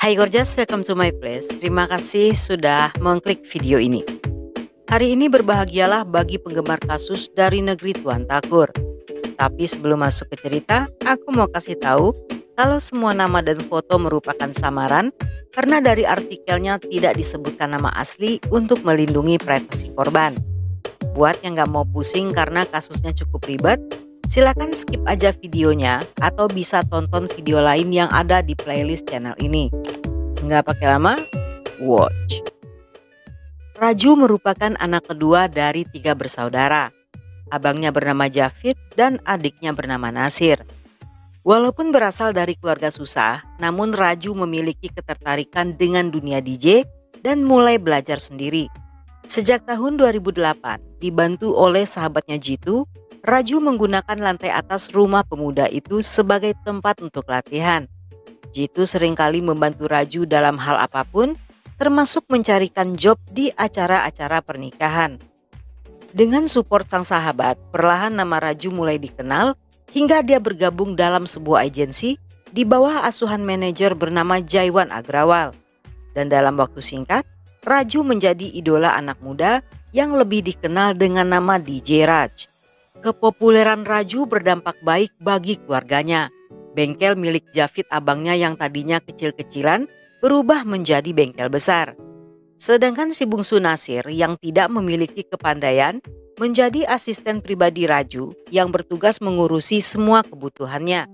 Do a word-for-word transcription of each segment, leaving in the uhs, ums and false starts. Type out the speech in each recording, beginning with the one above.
Hai Gorgeous, welcome to my place. Terima kasih sudah mengklik video ini. Hari ini berbahagialah bagi penggemar kasus dari negeri Tuan Takur. Tapi sebelum masuk ke cerita, aku mau kasih tahu kalau semua nama dan foto merupakan samaran karena dari artikelnya tidak disebutkan nama asli untuk melindungi privasi korban. Buat yang gak mau pusing karena kasusnya cukup ribet, silakan skip aja videonya atau bisa tonton video lain yang ada di playlist channel ini. Nggak pakai lama, watch. Raju merupakan anak kedua dari tiga bersaudara. Abangnya bernama Javid dan adiknya bernama Nasir. Walaupun berasal dari keluarga susah, namun Raju memiliki ketertarikan dengan dunia D J dan mulai belajar sendiri. Sejak tahun dua ribu delapan, dibantu oleh sahabatnya Jitu, Raju menggunakan lantai atas rumah pemuda itu sebagai tempat untuk latihan. Jitu seringkali membantu Raju dalam hal apapun, termasuk mencarikan job di acara-acara pernikahan. Dengan support sang sahabat, perlahan nama Raju mulai dikenal hingga dia bergabung dalam sebuah agensi di bawah asuhan manajer bernama Jaiwan Agrawal. Dan dalam waktu singkat, Raju menjadi idola anak muda yang lebih dikenal dengan nama D J Raj. Kepopuleran Raju berdampak baik bagi keluarganya. Bengkel milik Javid abangnya yang tadinya kecil-kecilan berubah menjadi bengkel besar. Sedangkan si bungsu Nasir yang tidak memiliki kepandaian menjadi asisten pribadi Raju yang bertugas mengurusi semua kebutuhannya.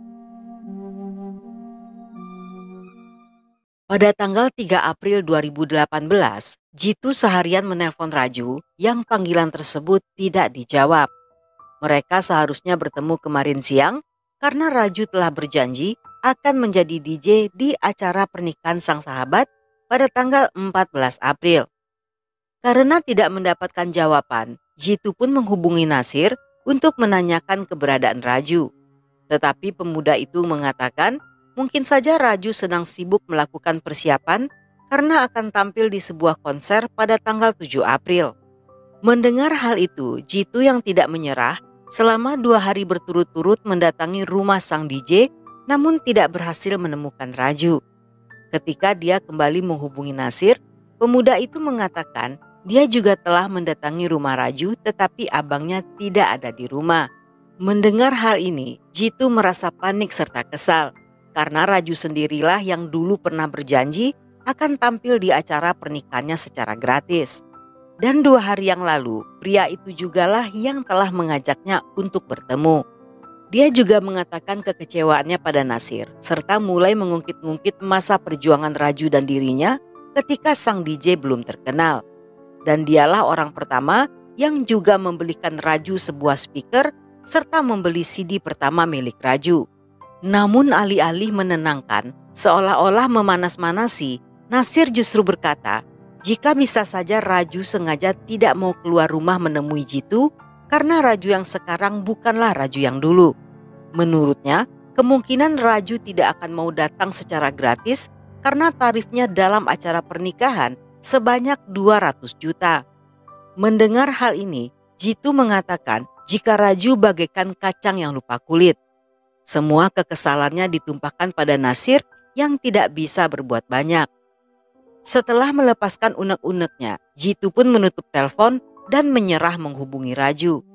Pada tanggal tiga April dua ribu delapan belas, Jitu seharian menelpon Raju yang panggilan tersebut tidak dijawab. Mereka seharusnya bertemu kemarin siang karena Raju telah berjanji akan menjadi D J di acara pernikahan sang sahabat pada tanggal empat belas April. Karena tidak mendapatkan jawaban, Jitu pun menghubungi Nasir untuk menanyakan keberadaan Raju. Tetapi pemuda itu mengatakan mungkin saja Raju sedang sibuk melakukan persiapan karena akan tampil di sebuah konser pada tanggal tujuh April. Mendengar hal itu, Jitu yang tidak menyerah selama dua hari berturut-turut mendatangi rumah sang D J namun tidak berhasil menemukan Raju. Ketika dia kembali menghubungi Nasir, pemuda itu mengatakan dia juga telah mendatangi rumah Raju tetapi abangnya tidak ada di rumah. Mendengar hal ini, Jitu merasa panik serta kesal karena Raju sendirilah yang dulu pernah berjanji akan tampil di acara pernikahannya secara gratis. Dan dua hari yang lalu, pria itu jugalah yang telah mengajaknya untuk bertemu. Dia juga mengatakan kekecewaannya pada Nasir, serta mulai mengungkit-ungkit masa perjuangan Raju dan dirinya ketika sang D J belum terkenal. Dan dialah orang pertama yang juga membelikan Raju sebuah speaker serta membeli C D pertama milik Raju. Namun alih-alih menenangkan, seolah-olah memanas-manasi, Nasir justru berkata, jika bisa saja Raju sengaja tidak mau keluar rumah menemui Jitu karena Raju yang sekarang bukanlah Raju yang dulu. Menurutnya, kemungkinan Raju tidak akan mau datang secara gratis karena tarifnya dalam acara pernikahan sebanyak dua ratus juta. Mendengar hal ini, Jitu mengatakan jika Raju bagaikan kacang yang lupa kulit. Semua kekesalannya ditumpahkan pada Nasir yang tidak bisa berbuat banyak. Setelah melepaskan unek-uneknya, Jitu pun menutup telepon dan menyerah menghubungi Raju.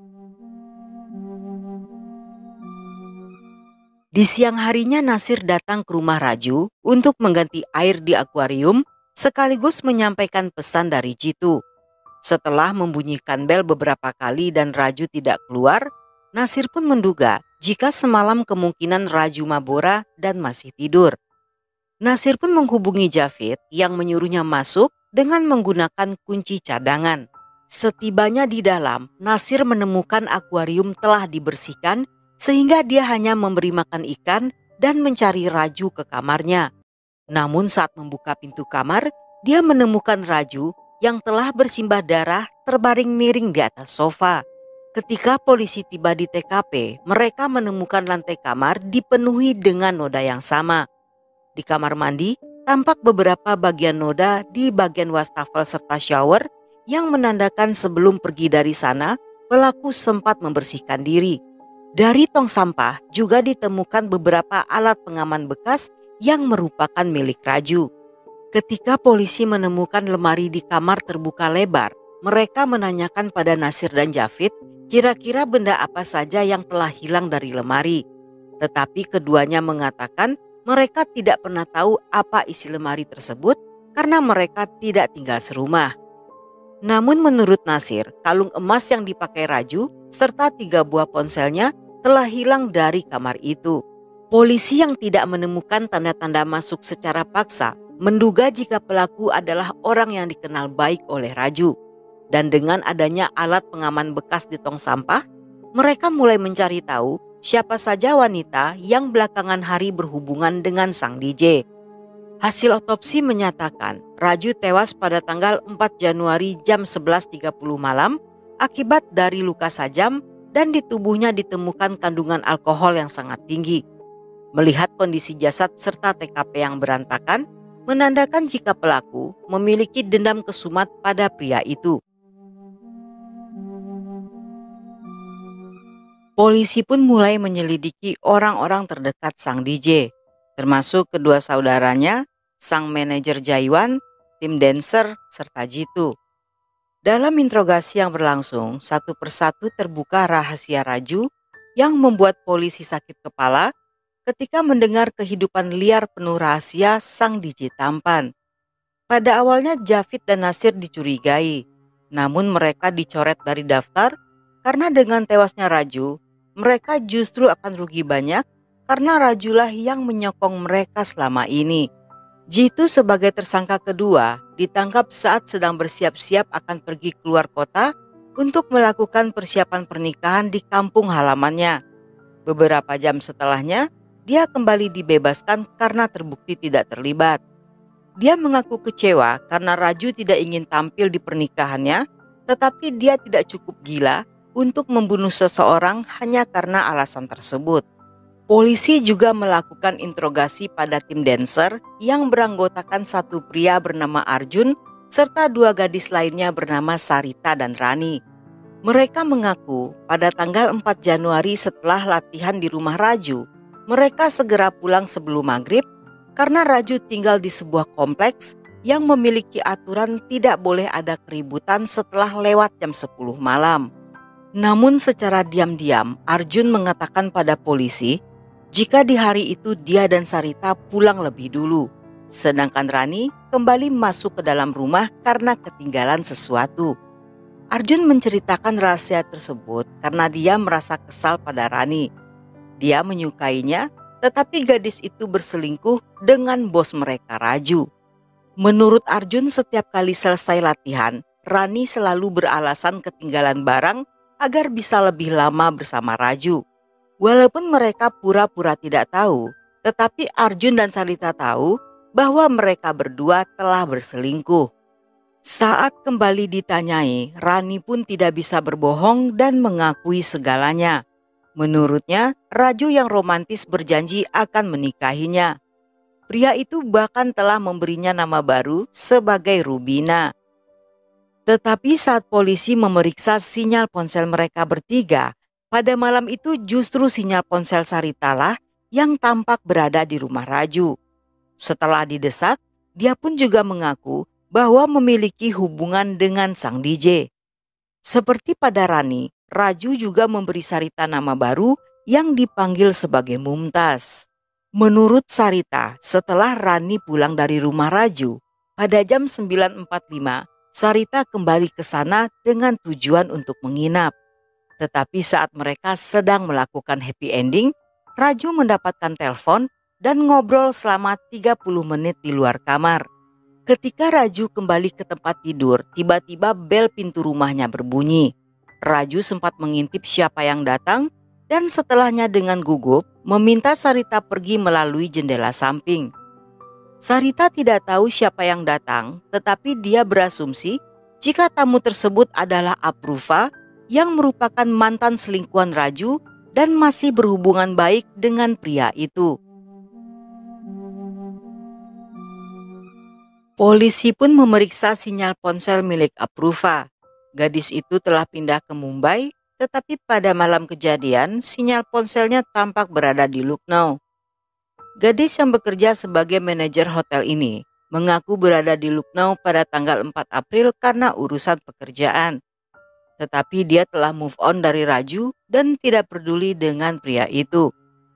Di siang harinya Nasir datang ke rumah Raju untuk mengganti air di akuarium sekaligus menyampaikan pesan dari Jitu. Setelah membunyikan bel beberapa kali dan Raju tidak keluar, Nasir pun menduga jika semalam kemungkinan Raju mabora dan masih tidur. Nasir pun menghubungi Javid yang menyuruhnya masuk dengan menggunakan kunci cadangan. Setibanya di dalam, Nasir menemukan akuarium telah dibersihkan sehingga dia hanya memberi makan ikan dan mencari Raju ke kamarnya. Namun saat membuka pintu kamar, dia menemukan Raju yang telah bersimbah darah terbaring miring di atas sofa. Ketika polisi tiba di T K P, mereka menemukan lantai kamar dipenuhi dengan noda yang sama. Di kamar mandi, tampak beberapa bagian noda di bagian wastafel serta shower yang menandakan sebelum pergi dari sana, pelaku sempat membersihkan diri. Dari tong sampah juga ditemukan beberapa alat pengaman bekas yang merupakan milik Raju. Ketika polisi menemukan lemari di kamar terbuka lebar, mereka menanyakan pada Nasir dan Javid kira-kira benda apa saja yang telah hilang dari lemari. Tetapi keduanya mengatakan mereka tidak pernah tahu apa isi lemari tersebut karena mereka tidak tinggal serumah. Namun menurut Nasir, kalung emas yang dipakai Raju serta tiga buah ponselnya telah hilang dari kamar itu. Polisi yang tidak menemukan tanda-tanda masuk secara paksa menduga jika pelaku adalah orang yang dikenal baik oleh Raju. Dan dengan adanya alat pengaman bekas di tong sampah, mereka mulai mencari tahu siapa saja wanita yang belakangan hari berhubungan dengan sang D J. Hasil otopsi menyatakan Raju tewas pada tanggal empat Januari jam sebelas tiga puluh malam akibat dari luka sajam dan di tubuhnya ditemukan kandungan alkohol yang sangat tinggi. Melihat kondisi jasad serta T K P yang berantakan, menandakan jika pelaku memiliki dendam kesumat pada pria itu. Polisi pun mulai menyelidiki orang-orang terdekat sang D J, termasuk kedua saudaranya, sang manajer Jaiwan, tim dancer, serta Jitu. Dalam interogasi yang berlangsung, satu persatu terbuka rahasia Raju yang membuat polisi sakit kepala ketika mendengar kehidupan liar penuh rahasia sang D J tampan. Pada awalnya Javid dan Nasir dicurigai, namun mereka dicoret dari daftar karena dengan tewasnya Raju, mereka justru akan rugi banyak karena Rajulah yang menyokong mereka selama ini. Jitu sebagai tersangka kedua ditangkap saat sedang bersiap-siap akan pergi keluar kota untuk melakukan persiapan pernikahan di kampung halamannya. Beberapa jam setelahnya, dia kembali dibebaskan karena terbukti tidak terlibat. Dia mengaku kecewa karena Raju tidak ingin tampil di pernikahannya, tetapi dia tidak cukup gila untuk membunuh seseorang hanya karena alasan tersebut. Polisi juga melakukan interogasi pada tim dancer yang beranggotakan satu pria bernama Arjun serta dua gadis lainnya bernama Sarita dan Rani. Mereka mengaku pada tanggal empat Januari setelah latihan di rumah Raju, mereka segera pulang sebelum maghrib karena Raju tinggal di sebuah kompleks yang memiliki aturan tidak boleh ada keributan setelah lewat jam sepuluh malam. Namun secara diam-diam Arjun mengatakan pada polisi jika di hari itu dia dan Sarita pulang lebih dulu, sedangkan Rani kembali masuk ke dalam rumah karena ketinggalan sesuatu. Arjun menceritakan rahasia tersebut karena dia merasa kesal pada Rani. Dia menyukainya, tetapi gadis itu berselingkuh dengan bos mereka Raju. Menurut Arjun, setiap kali selesai latihan, Rani selalu beralasan ketinggalan barang agar bisa lebih lama bersama Raju. Walaupun mereka pura-pura tidak tahu, tetapi Arjun dan Sarita tahu bahwa mereka berdua telah berselingkuh. Saat kembali ditanyai, Rani pun tidak bisa berbohong dan mengakui segalanya. Menurutnya, Raju yang romantis berjanji akan menikahinya. Pria itu bahkan telah memberinya nama baru sebagai Rubina. Tetapi saat polisi memeriksa sinyal ponsel mereka bertiga, pada malam itu justru sinyal ponsel Sarita lah yang tampak berada di rumah Raju. Setelah didesak, dia pun juga mengaku bahwa memiliki hubungan dengan sang D J. Seperti pada Rani, Raju juga memberi Sarita nama baru yang dipanggil sebagai Mumtaz. Menurut Sarita, setelah Rani pulang dari rumah Raju, pada jam sembilan empat puluh lima, Sarita kembali ke sana dengan tujuan untuk menginap. Tetapi saat mereka sedang melakukan happy ending, Raju mendapatkan telepon dan ngobrol selama tiga puluh menit di luar kamar. Ketika Raju kembali ke tempat tidur, tiba-tiba bel pintu rumahnya berbunyi. Raju sempat mengintip siapa yang datang dan setelahnya dengan gugup meminta Sarita pergi melalui jendela samping. Sarita tidak tahu siapa yang datang, tetapi dia berasumsi jika tamu tersebut adalah Apruva yang merupakan mantan selingkuhan Raju dan masih berhubungan baik dengan pria itu. Polisi pun memeriksa sinyal ponsel milik Apruva. Gadis itu telah pindah ke Mumbai, tetapi pada malam kejadian sinyal ponselnya tampak berada di Lucknow. Gadis yang bekerja sebagai manajer hotel ini mengaku berada di Lucknow pada tanggal empat April karena urusan pekerjaan. Tetapi dia telah move on dari Raju dan tidak peduli dengan pria itu.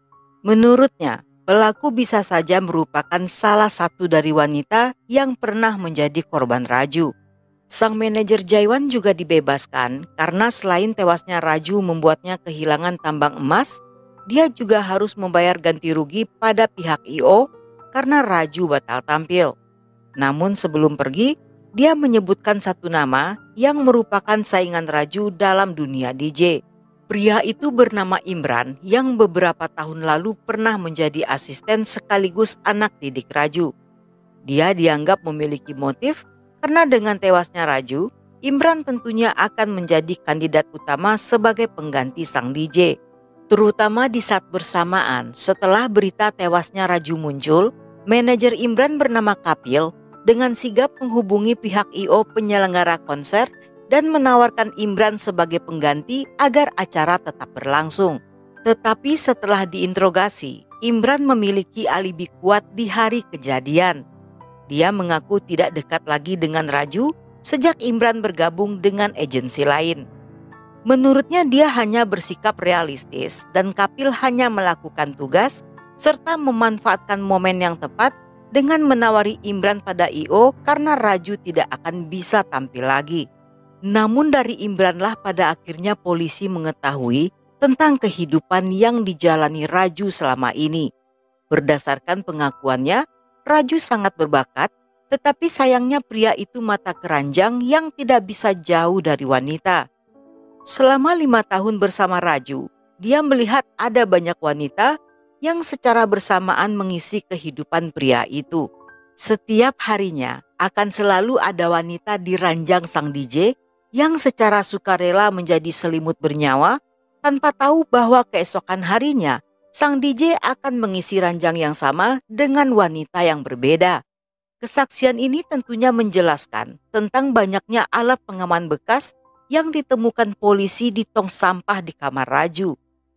Menurutnya, pelaku bisa saja merupakan salah satu dari wanita yang pernah menjadi korban Raju. Sang manajer Jaiwan juga dibebaskan karena selain tewasnya Raju membuatnya kehilangan tambang emas, dia juga harus membayar ganti rugi pada pihak I O karena Raju batal tampil. Namun sebelum pergi, dia menyebutkan satu nama yang merupakan saingan Raju dalam dunia D J. Pria itu bernama Imran yang beberapa tahun lalu pernah menjadi asisten sekaligus anak didik Raju. Dia dianggap memiliki motif karena dengan tewasnya Raju, Imran tentunya akan menjadi kandidat utama sebagai pengganti sang D J. Terutama di saat bersamaan setelah berita tewasnya Raju muncul, manajer Imran bernama Kapil dengan sigap menghubungi pihak I O penyelenggara konser dan menawarkan Imran sebagai pengganti agar acara tetap berlangsung. Tetapi setelah diinterogasi, Imran memiliki alibi kuat di hari kejadian. Dia mengaku tidak dekat lagi dengan Raju sejak Imran bergabung dengan agensi lain. Menurutnya dia hanya bersikap realistis dan Kapil hanya melakukan tugas serta memanfaatkan momen yang tepat dengan menawari Imran pada I O karena Raju tidak akan bisa tampil lagi. Namun dari Imranlah pada akhirnya polisi mengetahui tentang kehidupan yang dijalani Raju selama ini. Berdasarkan pengakuannya, Raju sangat berbakat, tetapi sayangnya pria itu mata keranjang yang tidak bisa jauh dari wanita. Selama lima tahun bersama Raju, dia melihat ada banyak wanita yang secara bersamaan mengisi kehidupan pria itu. Setiap harinya akan selalu ada wanita di ranjang sang D J yang secara sukarela menjadi selimut bernyawa tanpa tahu bahwa keesokan harinya sang D J akan mengisi ranjang yang sama dengan wanita yang berbeda. Kesaksian ini tentunya menjelaskan tentang banyaknya alat pengaman bekas yang ditemukan polisi di tong sampah di kamar Raju.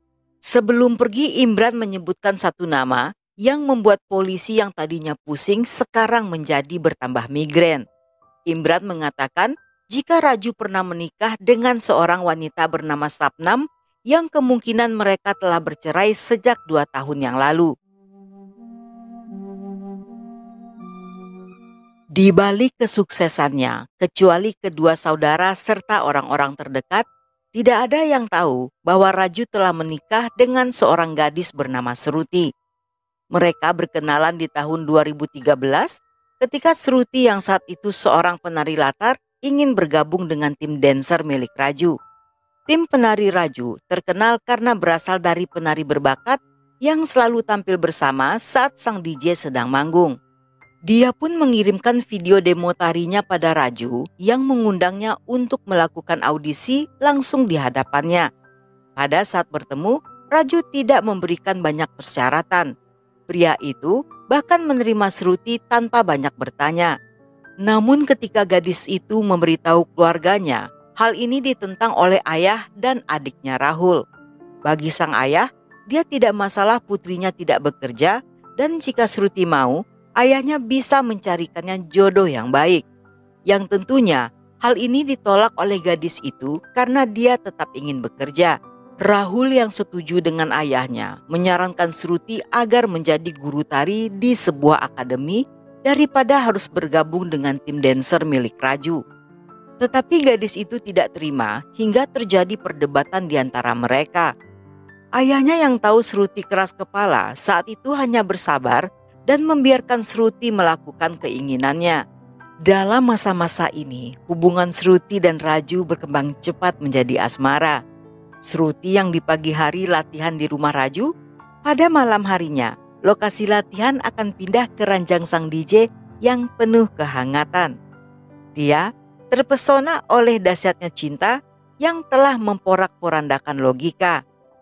Sebelum pergi, Imran menyebutkan satu nama yang membuat polisi yang tadinya pusing sekarang menjadi bertambah migrain. Imran mengatakan jika Raju pernah menikah dengan seorang wanita bernama Sapnam yang kemungkinan mereka telah bercerai sejak dua tahun yang lalu. Di balik kesuksesannya, kecuali kedua saudara serta orang-orang terdekat, tidak ada yang tahu bahwa Raju telah menikah dengan seorang gadis bernama Sruti. Mereka berkenalan di tahun dua ribu tiga belas ketika Sruti yang saat itu seorang penari latar ingin bergabung dengan tim dancer milik Raju. Tim penari Raju terkenal karena berasal dari penari berbakat yang selalu tampil bersama saat sang D J sedang manggung. Dia pun mengirimkan video demo tarinya pada Raju yang mengundangnya untuk melakukan audisi langsung di hadapannya. Pada saat bertemu, Raju tidak memberikan banyak persyaratan. Pria itu bahkan menerima Sruti tanpa banyak bertanya. Namun ketika gadis itu memberitahu keluarganya, hal ini ditentang oleh ayah dan adiknya Rahul. Bagi sang ayah, dia tidak masalah putrinya tidak bekerja dan jika Sruti mau, ayahnya bisa mencarikannya jodoh yang baik. Yang tentunya hal ini ditolak oleh gadis itu karena dia tetap ingin bekerja. Rahul yang setuju dengan ayahnya menyarankan Sruti agar menjadi guru tari di sebuah akademi daripada harus bergabung dengan tim dancer milik Raju. Tetapi gadis itu tidak terima hingga terjadi perdebatan di antara mereka. Ayahnya yang tahu Sruti keras kepala saat itu hanya bersabar dan membiarkan Sruti melakukan keinginannya. Dalam masa-masa ini, hubungan Sruti dan Raju berkembang cepat menjadi asmara. Sruti yang di pagi hari latihan di rumah Raju, pada malam harinya lokasi latihan akan pindah ke ranjang sang D J yang penuh kehangatan. Dia terpesona oleh dahsyatnya cinta yang telah memporak-porandakan logika.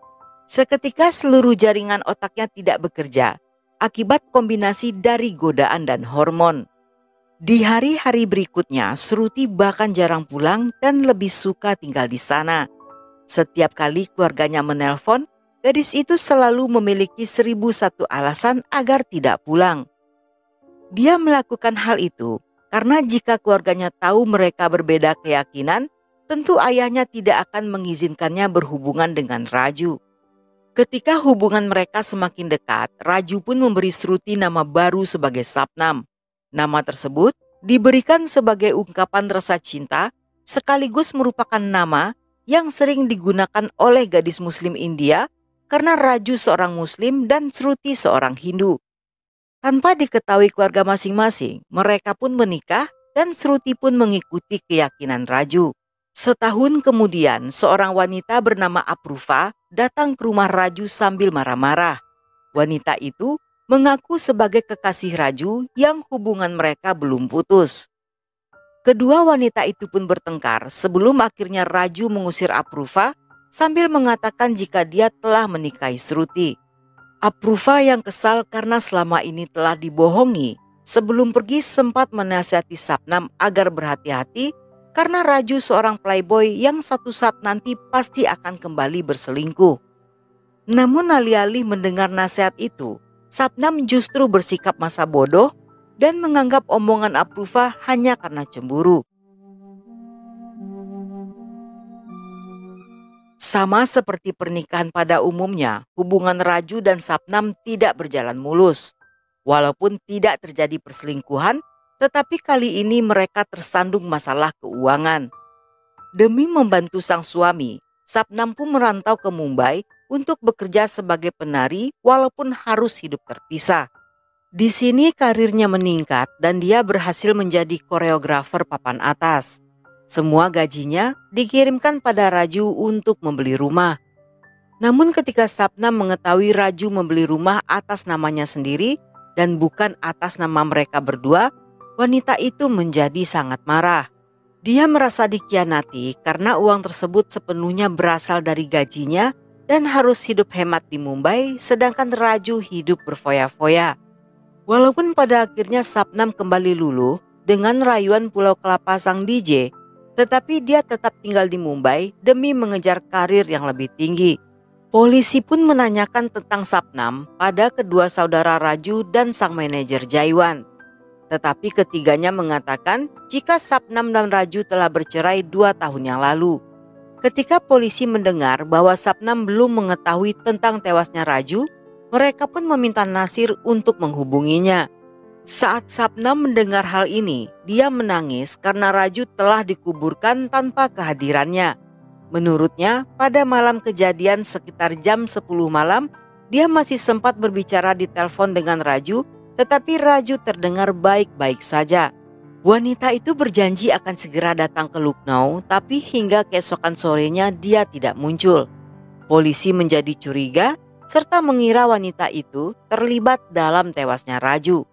Seketika seluruh jaringan otaknya tidak bekerja akibat kombinasi dari godaan dan hormon. Di hari-hari berikutnya, Sruti bahkan jarang pulang dan lebih suka tinggal di sana. Setiap kali keluarganya menelpon, gadis itu selalu memiliki seribu satu alasan agar tidak pulang. Dia melakukan hal itu karena jika keluarganya tahu mereka berbeda keyakinan, tentu ayahnya tidak akan mengizinkannya berhubungan dengan Raju. Ketika hubungan mereka semakin dekat, Raju pun memberi Shruti nama baru sebagai Sapnam. Nama tersebut diberikan sebagai ungkapan rasa cinta sekaligus merupakan nama yang sering digunakan oleh gadis Muslim India karena Raju seorang Muslim dan Shruti seorang Hindu. Tanpa diketahui keluarga masing-masing, mereka pun menikah dan Shruti pun mengikuti keyakinan Raju. Setahun kemudian, seorang wanita bernama Apruva datang ke rumah Raju sambil marah-marah. Wanita itu mengaku sebagai kekasih Raju yang hubungan mereka belum putus. Kedua wanita itu pun bertengkar sebelum akhirnya Raju mengusir Apruva sambil mengatakan jika dia telah menikahi Shruti. Apruva yang kesal karena selama ini telah dibohongi, sebelum pergi sempat menasihati Sapnam agar berhati-hati karena Raju seorang playboy yang satu saat nanti pasti akan kembali berselingkuh. Namun alih-alih mendengar nasihat itu, Sapnam justru bersikap masa bodoh dan menganggap omongan Apruva hanya karena cemburu. Sama seperti pernikahan pada umumnya, hubungan Raju dan Sapnam tidak berjalan mulus. Walaupun tidak terjadi perselingkuhan, tetapi kali ini mereka tersandung masalah keuangan. Demi membantu sang suami, Sapnam pun merantau ke Mumbai untuk bekerja sebagai penari walaupun harus hidup terpisah. Di sini karirnya meningkat dan dia berhasil menjadi koreografer papan atas. Semua gajinya dikirimkan pada Raju untuk membeli rumah. Namun ketika Sapnam mengetahui Raju membeli rumah atas namanya sendiri dan bukan atas nama mereka berdua, wanita itu menjadi sangat marah. Dia merasa dikhianati karena uang tersebut sepenuhnya berasal dari gajinya dan harus hidup hemat di Mumbai sedangkan Raju hidup berfoya-foya. Walaupun pada akhirnya Sapnam kembali luluh dengan rayuan Pulau Kelapa sang D J, tetapi dia tetap tinggal di Mumbai demi mengejar karir yang lebih tinggi. Polisi pun menanyakan tentang Sapnam pada kedua saudara Raju dan sang manajer Jaiwan. Tetapi ketiganya mengatakan jika Sapnam dan Raju telah bercerai dua tahun yang lalu. Ketika polisi mendengar bahwa Sapnam belum mengetahui tentang tewasnya Raju, mereka pun meminta Nasir untuk menghubunginya. Saat Sapnam mendengar hal ini, dia menangis karena Raju telah dikuburkan tanpa kehadirannya. Menurutnya, pada malam kejadian sekitar jam sepuluh malam, dia masih sempat berbicara di telepon dengan Raju, tetapi Raju terdengar baik-baik saja. Wanita itu berjanji akan segera datang ke Lucknow, tapi hingga keesokan sorenya dia tidak muncul. Polisi menjadi curiga, serta mengira wanita itu terlibat dalam tewasnya Raju.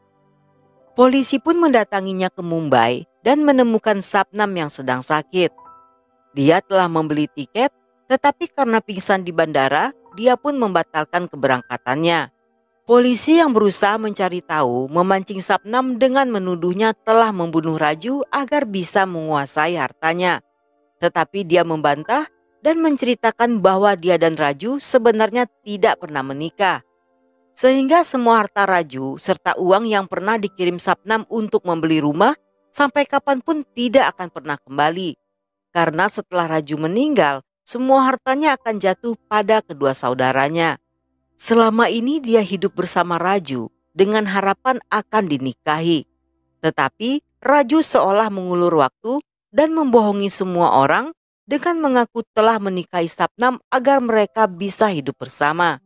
Polisi pun mendatanginya ke Mumbai dan menemukan Sapnam yang sedang sakit. Dia telah membeli tiket, tetapi karena pingsan di bandara, dia pun membatalkan keberangkatannya. Polisi yang berusaha mencari tahu memancing Sapnam dengan menuduhnya telah membunuh Raju agar bisa menguasai hartanya. Tetapi dia membantah dan menceritakan bahwa dia dan Raju sebenarnya tidak pernah menikah. Sehingga semua harta Raju serta uang yang pernah dikirim Sapnam untuk membeli rumah sampai kapanpun tidak akan pernah kembali. Karena setelah Raju meninggal, semua hartanya akan jatuh pada kedua saudaranya. Selama ini dia hidup bersama Raju dengan harapan akan dinikahi. Tetapi Raju seolah mengulur waktu dan membohongi semua orang dengan mengaku telah menikahi Sapnam agar mereka bisa hidup bersama.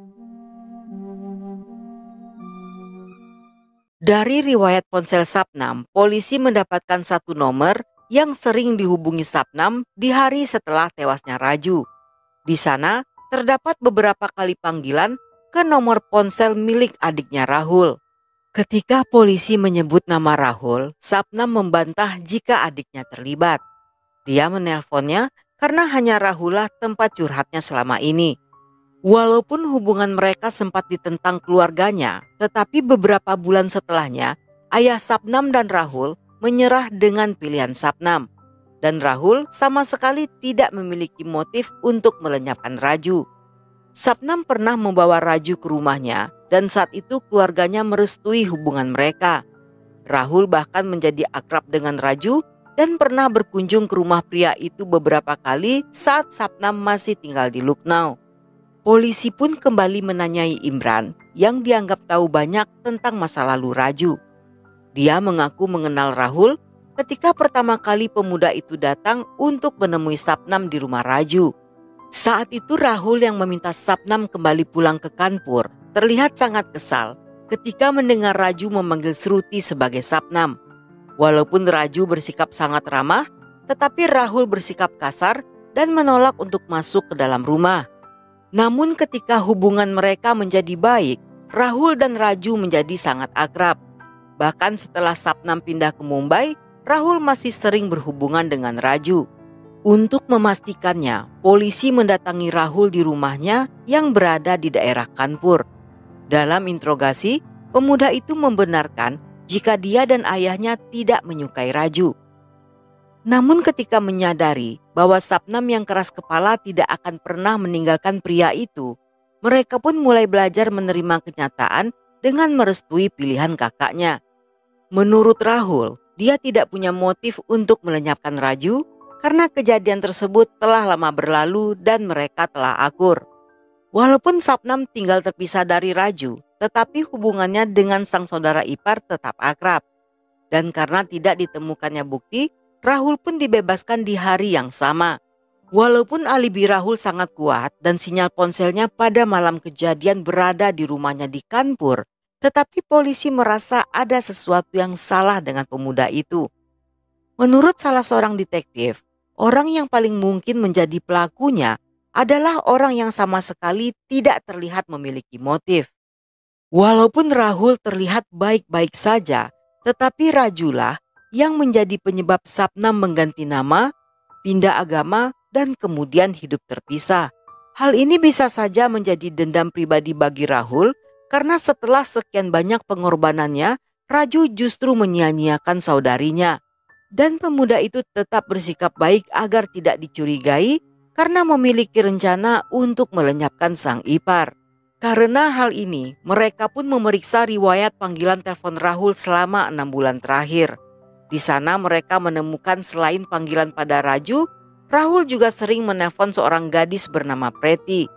Dari riwayat ponsel Sapnam, polisi mendapatkan satu nomor yang sering dihubungi Sapnam di hari setelah tewasnya Raju. Di sana terdapat beberapa kali panggilan ke nomor ponsel milik adiknya Rahul. Ketika polisi menyebut nama Rahul, Sapnam membantah jika adiknya terlibat. Dia menelponnya karena hanya Rahullah tempat curhatnya selama ini. Walaupun hubungan mereka sempat ditentang keluarganya, tetapi beberapa bulan setelahnya, ayah Sapnam dan Rahul menyerah dengan pilihan Sapnam. Dan Rahul sama sekali tidak memiliki motif untuk melenyapkan Raju. Sapnam pernah membawa Raju ke rumahnya dan saat itu keluarganya merestui hubungan mereka. Rahul bahkan menjadi akrab dengan Raju dan pernah berkunjung ke rumah pria itu beberapa kali saat Sapnam masih tinggal di Lucknow. Polisi pun kembali menanyai Imran yang dianggap tahu banyak tentang masa lalu Raju. Dia mengaku mengenal Rahul ketika pertama kali pemuda itu datang untuk menemui Sapnam di rumah Raju. Saat itu Rahul yang meminta Sapnam kembali pulang ke Kanpur terlihat sangat kesal ketika mendengar Raju memanggil Shruti sebagai Sapnam. Walaupun Raju bersikap sangat ramah, tetapi Rahul bersikap kasar dan menolak untuk masuk ke dalam rumah. Namun ketika hubungan mereka menjadi baik, Rahul dan Raju menjadi sangat akrab. Bahkan setelah Sapnam pindah ke Mumbai, Rahul masih sering berhubungan dengan Raju. Untuk memastikannya, polisi mendatangi Rahul di rumahnya yang berada di daerah Kanpur. Dalam interogasi, pemuda itu membenarkan jika dia dan ayahnya tidak menyukai Raju. Namun ketika menyadari bahwa Sapnam yang keras kepala tidak akan pernah meninggalkan pria itu, mereka pun mulai belajar menerima kenyataan dengan merestui pilihan kakaknya. Menurut Rahul, dia tidak punya motif untuk melenyapkan Raju karena kejadian tersebut telah lama berlalu dan mereka telah akur. Walaupun Sapnam tinggal terpisah dari Raju, tetapi hubungannya dengan sang saudara ipar tetap akrab. Dan karena tidak ditemukannya bukti, Rahul pun dibebaskan di hari yang sama. Walaupun alibi Rahul sangat kuat dan sinyal ponselnya pada malam kejadian berada di rumahnya di Kanpur, tetapi polisi merasa ada sesuatu yang salah dengan pemuda itu. Menurut salah seorang detektif, orang yang paling mungkin menjadi pelakunya adalah orang yang sama sekali tidak terlihat memiliki motif. Walaupun Rahul terlihat baik-baik saja, tetapi Rajulah yang menjadi penyebab Sapnam mengganti nama, pindah agama, dan kemudian hidup terpisah. Hal ini bisa saja menjadi dendam pribadi bagi Rahul karena setelah sekian banyak pengorbanannya, Raju justru menyia-nyiakan saudarinya. Dan pemuda itu tetap bersikap baik agar tidak dicurigai karena memiliki rencana untuk melenyapkan sang ipar. Karena hal ini, mereka pun memeriksa riwayat panggilan telepon Rahul selama enam bulan terakhir. Di sana mereka menemukan selain panggilan pada Raju, Rahul juga sering menelpon seorang gadis bernama Preti.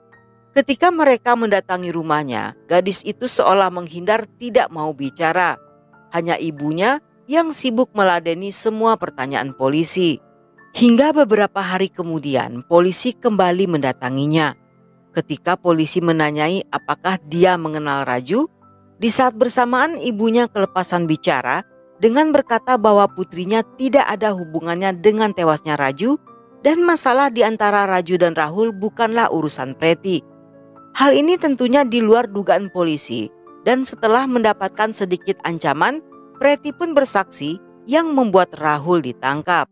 Ketika mereka mendatangi rumahnya, gadis itu seolah menghindar tidak mau bicara. Hanya ibunya yang sibuk meladeni semua pertanyaan polisi. Hingga beberapa hari kemudian, polisi kembali mendatanginya. Ketika polisi menanyai apakah dia mengenal Raju, di saat bersamaan ibunya kelepasan bicara dengan berkata bahwa putrinya tidak ada hubungannya dengan tewasnya Raju dan masalah di antara Raju dan Rahul bukanlah urusan Preti. Hal ini tentunya di luar dugaan polisi dan setelah mendapatkan sedikit ancaman, Preti pun bersaksi yang membuat Rahul ditangkap.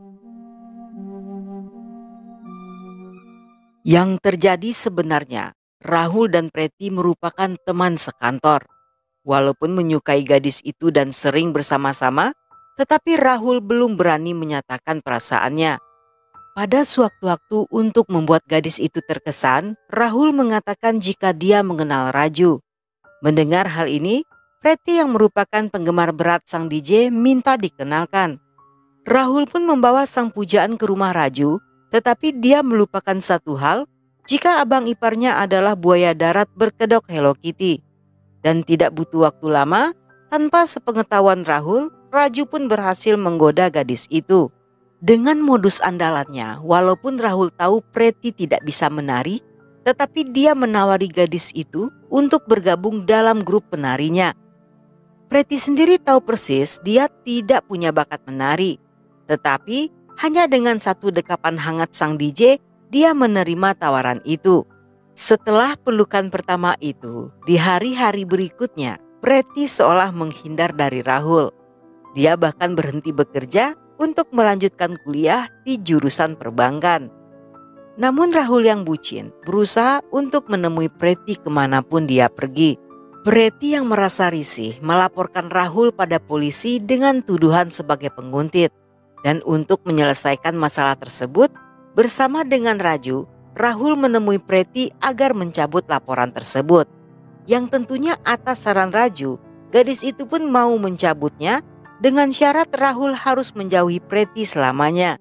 Yang terjadi sebenarnya, Rahul dan Preti merupakan teman sekantor. Walaupun menyukai gadis itu dan sering bersama-sama, tetapi Rahul belum berani menyatakan perasaannya. Pada sewaktu-waktu untuk membuat gadis itu terkesan, Rahul mengatakan jika dia mengenal Raju. Mendengar hal ini, Preti yang merupakan penggemar berat sang D J minta dikenalkan. Rahul pun membawa sang pujaan ke rumah Raju, tetapi dia melupakan satu hal, jika abang iparnya adalah buaya darat berkedok Hello Kitty. Dan tidak butuh waktu lama, tanpa sepengetahuan Rahul, Raju pun berhasil menggoda gadis itu. Dengan modus andalannya, walaupun Rahul tahu Preti tidak bisa menari, tetapi dia menawari gadis itu untuk bergabung dalam grup penarinya. Preti sendiri tahu persis dia tidak punya bakat menari, tetapi hanya dengan satu dekapan hangat sang D J, dia menerima tawaran itu. Setelah pelukan pertama itu, di hari-hari berikutnya, Preti seolah menghindar dari Rahul. Dia bahkan berhenti bekerja untuk melanjutkan kuliah di jurusan perbankan. Namun Rahul yang bucin berusaha untuk menemui Preti kemanapun dia pergi. Preti yang merasa risih melaporkan Rahul pada polisi dengan tuduhan sebagai penguntit. Dan untuk menyelesaikan masalah tersebut, bersama dengan Raju, Rahul menemui Preti agar mencabut laporan tersebut. Yang tentunya atas saran Raju, gadis itu pun mau mencabutnya dengan syarat Rahul harus menjauhi Preti selamanya.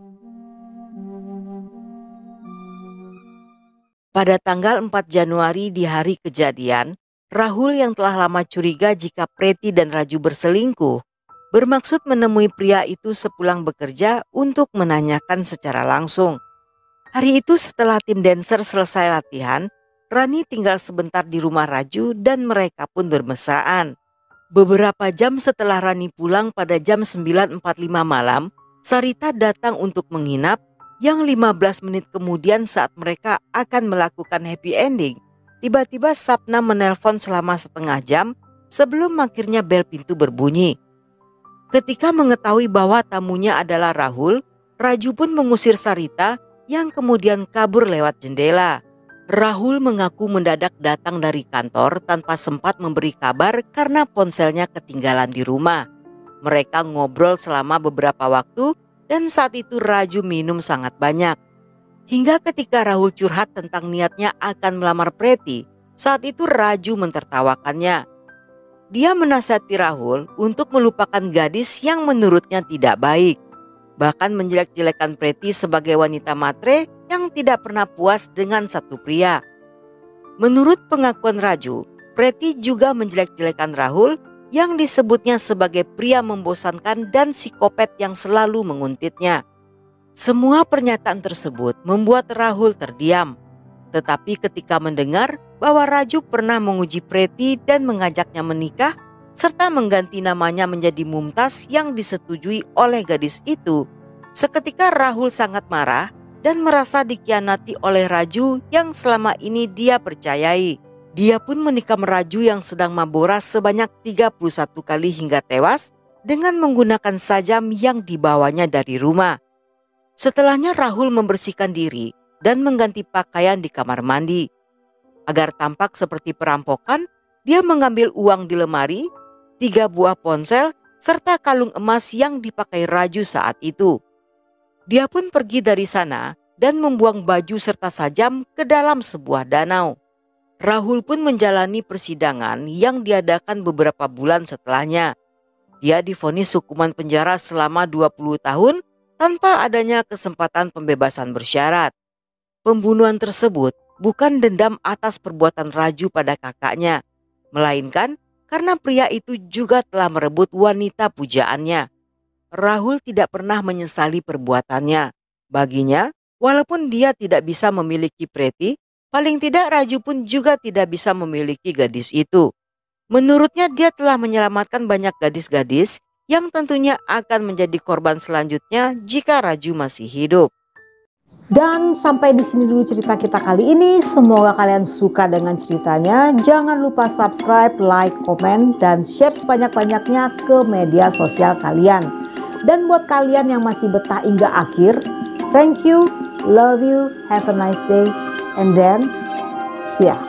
Pada tanggal empat Januari di hari kejadian, Rahul yang telah lama curiga jika Preti dan Raju berselingkuh, bermaksud menemui pria itu sepulang bekerja untuk menanyakan secara langsung. Hari itu setelah tim dancer selesai latihan, Rani tinggal sebentar di rumah Raju dan mereka pun bermesraan. Beberapa jam setelah Rani pulang pada jam sembilan empat puluh lima malam, Sarita datang untuk menginap yang lima belas menit kemudian saat mereka akan melakukan happy ending. Tiba-tiba Sapna menelpon selama setengah jam sebelum akhirnya bel pintu berbunyi. Ketika mengetahui bahwa tamunya adalah Rahul, Raju pun mengusir Sarita yang kemudian kabur lewat jendela. Rahul mengaku mendadak datang dari kantor tanpa sempat memberi kabar karena ponselnya ketinggalan di rumah. Mereka ngobrol selama beberapa waktu dan saat itu Raju minum sangat banyak. Hingga ketika Rahul curhat tentang niatnya akan melamar Preti, saat itu Raju mentertawakannya. Dia menasihati Rahul untuk melupakan gadis yang menurutnya tidak baik. Bahkan menjelek-jelekan Preti sebagai wanita matre yang tidak pernah puas dengan satu pria. Menurut pengakuan Raju, Preti juga menjelek-jelekan Rahul yang disebutnya sebagai pria membosankan dan psikopat yang selalu menguntitnya. Semua pernyataan tersebut membuat Rahul terdiam. Tetapi ketika mendengar bahwa Raju pernah menguji Preti dan mengajaknya menikah, serta mengganti namanya menjadi Mumtaz yang disetujui oleh gadis itu, seketika Rahul sangat marah dan merasa dikhianati oleh Raju yang selama ini dia percayai. Dia pun menikam Raju yang sedang mabora sebanyak tiga puluh satu kali hingga tewas dengan menggunakan sajam yang dibawanya dari rumah. Setelahnya Rahul membersihkan diri dan mengganti pakaian di kamar mandi. Agar tampak seperti perampokan, dia mengambil uang di lemari, tiga buah ponsel, serta kalung emas yang dipakai Raju saat itu. Dia pun pergi dari sana dan membuang baju serta sajam ke dalam sebuah danau. Rahul pun menjalani persidangan yang diadakan beberapa bulan setelahnya. Dia divonis hukuman penjara selama dua puluh tahun tanpa adanya kesempatan pembebasan bersyarat. Pembunuhan tersebut bukan dendam atas perbuatan Raju pada kakaknya, melainkan karena pria itu juga telah merebut wanita pujaannya. Rahul tidak pernah menyesali perbuatannya. Baginya, walaupun dia tidak bisa memiliki Preti, paling tidak Raju pun juga tidak bisa memiliki gadis itu. Menurutnya dia telah menyelamatkan banyak gadis-gadis yang tentunya akan menjadi korban selanjutnya jika Raju masih hidup. Dan sampai di sini dulu cerita kita kali ini. Semoga kalian suka dengan ceritanya. Jangan lupa subscribe, like, komen, dan share sebanyak-banyaknya ke media sosial kalian. Dan buat kalian yang masih betah hingga akhir, thank you, love you, have a nice day, and then see ya.